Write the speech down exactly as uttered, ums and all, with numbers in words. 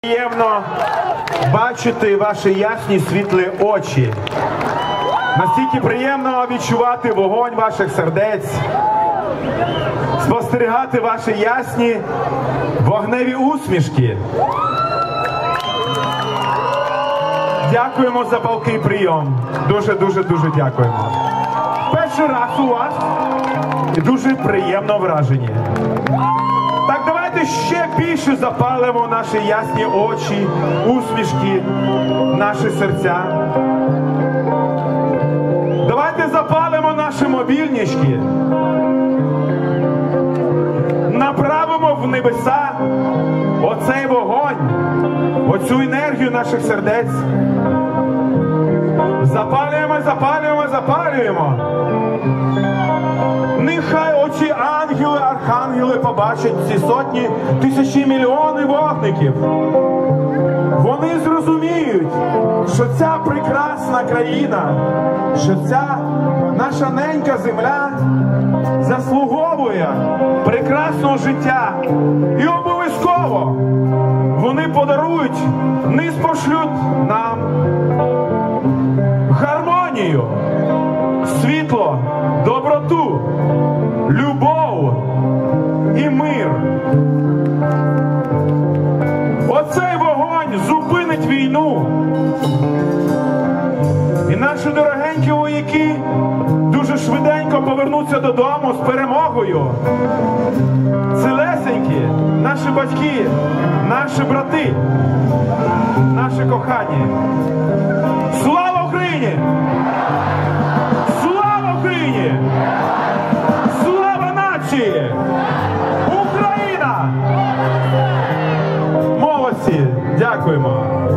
Приємно бачити ваші ясні світлі очі. Настільки приємно відчувати вогонь ваших сердець, спостерігати ваші ясні вогневі усмішки. Дякуємо за палкий прийом. Дуже-дуже-дуже дякуємо. Перший раз у вас і дуже приємно вражені. Так давайте ще більше запалимо наші ясні очі, усмішки, наші серця. Давайте запалимо наші мобільнички. Направимо в небеса оцей вогонь, оцю енергію наших сердець. Запалюємо, запалюємо, запалюємо. Нехай оці ангели, архангели побачать ці сотні, тисячі, мільйони вогників. Вони зрозуміють, що ця прекрасна країна, що ця наша ненька земля заслуговує прекрасного життя. І обов'язково вони подарують, низ пошлють нам гармонію, світло, доброту, любов і мир. Оцей вогонь зупинить війну. І наші дорогенькі вояки дуже швиденько повернуться додому з перемогою. Цілесенькі, наші батьки, наші брати, наші кохані. Слава Україні! Слава Україні! Слава нації! Україна! Молодці! Дякуємо!